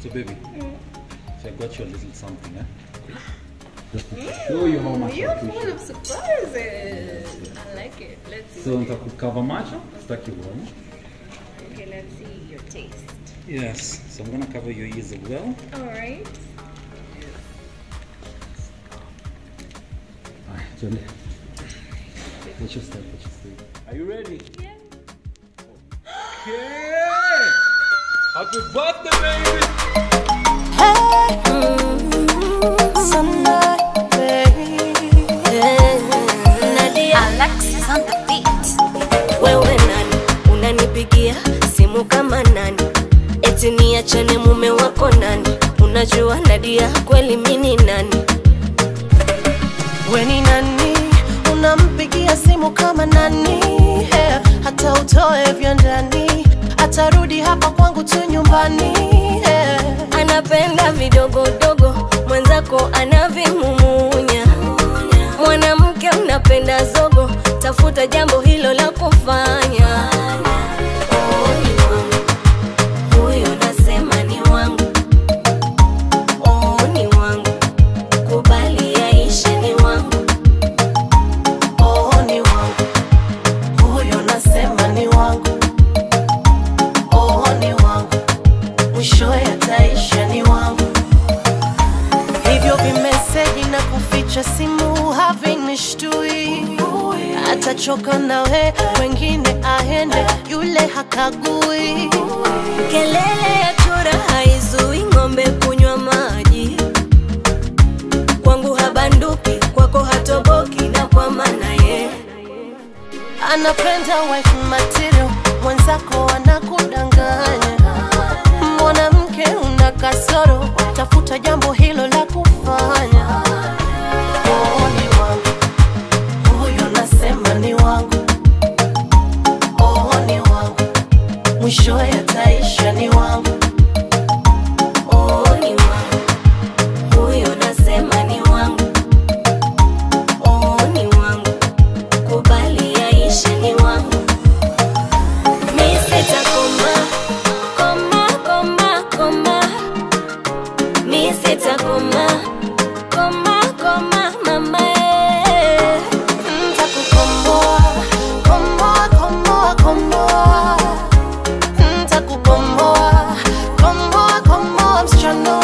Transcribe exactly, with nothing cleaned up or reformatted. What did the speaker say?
So baby, mm. so I got you a little something, eh? Just to mm. show you how much You're I appreciate. full of surprises. I like it. Let's see. So nitakucover macho, sitaki uone. Okay, let's see your taste. Yes, so I'm gonna cover your ears as well. Alright. Alright, Johnny. Let's just start, let's just start. Are you ready? Yeah. Okay! Happy birthday, baby! Hey, mm, Sunday, baby. Yeah. Nadia Alexis on the beat. Wewe nani, unanipigia simu kama nani? Eti niachane mume wako nani? Unajua Nadia kweli mimi nani? Wewe ni nani, unampigia simu kama nani? Yeah. Hata utoe vya ndani, atarudi hapa kwangu tu nyumbani. Yeah. Anapenda vidogo dogo, mwenzako anavimumunya. Mwanamke unapenda zogo, tafuta jambo hilo la kufanya. Oh, ni wangu, huyo nasema ni wangu. Oh, ni wangu, kubali yaishe ni wangu. Oh, ni wangu, huyo nasema ni wangu. Oh, ni wangu, mwisho yataisha ni wangu. Hivyo vimeseji na kuficha simu havinishtui. Atachoka nawe, wengine aende, yule hakagui. Kelele ya chura haizui ng'ombe kunywa maji. Kwangu habanduki, kwako hatoboki, na kwa maana ye anapenda wife material, mwenzako anakudanganya. Mwanamke una kasoro, tafuta jambo hilo la kufanya. Oh, ni wangu, huyo nasema ni wangu. Oh, ni wangu, mwisho yataisha ni wangu. Oh, ni wangu, huyo nasema ni wangu. Oh, ni wangu, kubali yaishe ni wangu. Mi sitakoma, koma, koma, koma. Mi sitakoma, koma, koma, mama. Ntakukomboa, komboa, komboa, komboa. Ntakukomboa, komboa, komboa, msichana.